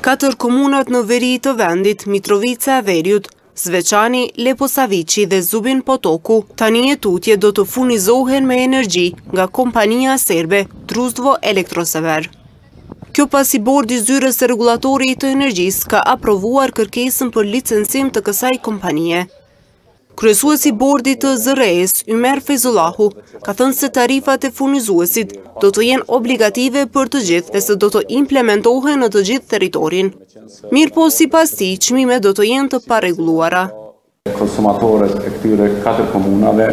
Katër komunat në veri të vendit, Mitrovica e Veriut, Sveçani, Leposavici dhe Zubin Potoku, tani e tutje do të furnizohen me energji nga kompania serbe Društvo Elektrosever. Kjo pasi bordi zyrës së regulatorit të energjisë ka aprovuar kërkesën për licencim të kësaj kompanie. Kryesuesi bordit të ZRE-s, Ymer Fezullahu, ka thënë se tarifat e furnizuesit do të jenë obligative për të gjithë dhe se do të implementohen në të gjithë territorin. Mirë po sipas tij, çmimet do të jenë të parregulluara. Konsumatorët e këtyre 4 komunave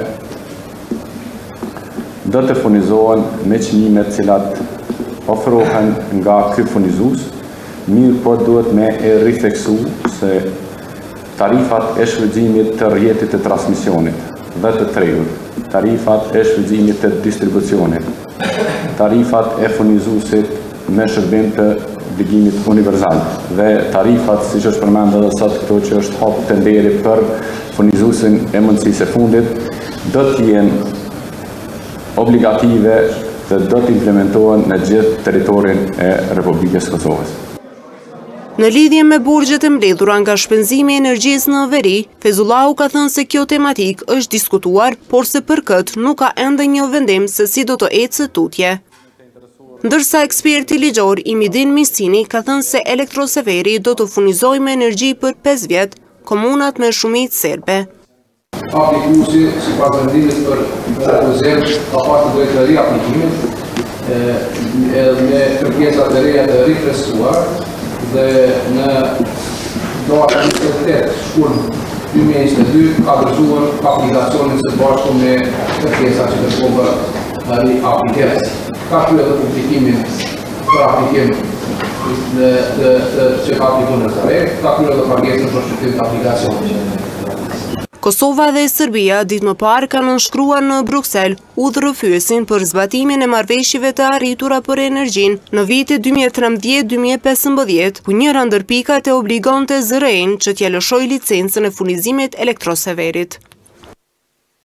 do të furnizohen me çmimet cilat ofrohen nga ky furnizues, mirë po duhet me e rifleksu se tarifat e shfrytëzimit të rrjetit të transmisionit dhe të tregut, tarifat e shfrytëzimit të distribucionit, tarifat e furnizuesit me shërbim të obligimit universal dhe tarifat, siç është përmendur edhe sot këtu që është hap tenderi për furnizuesin e mundësisë së fundit, do të jenë obligative dhe do të implementohen në gjithë territorin e Republikës Kosovës. Në lidhje me borxhet e mbledhura nga shpenzimi i energjisë në veri, Fezullahu ka thënë se kjo tematik është diskutuar, por se për këtë nuk ka ende një vendim se si do të ecë tutje. Ndërsa eksperti ligjor Imidin Misini ka thënë se Elektroseveri do të furnizojë me energji për 5 vjet komunat me shumicë serbe. Aplikuesi sipas vendimit për propozim ka pasur drejtë të riaplikimit me kërkesa të reja të rifreskuar dhe në data 28 shkurt 2022 ka vërzuar aplikacionin së bashku me kërkesa që kërkon për riaplikim. Ka kryer publikimin për aplikim që ka aplikuar në Zagreb, ka kryer pagesën për shqyrtim të aplikacionit. Kosova dhe Serbia ditë më parë kanë nënshkruar në Bruksel udhërrëfyesin për zbatimin e marrëveshjeve të arritura për energjinë në vitet 2013-2015, ku njëra ndër pikat e obligonte ZRE-n që t'ia lëshojë licencën e furnizimit Elektroseverit.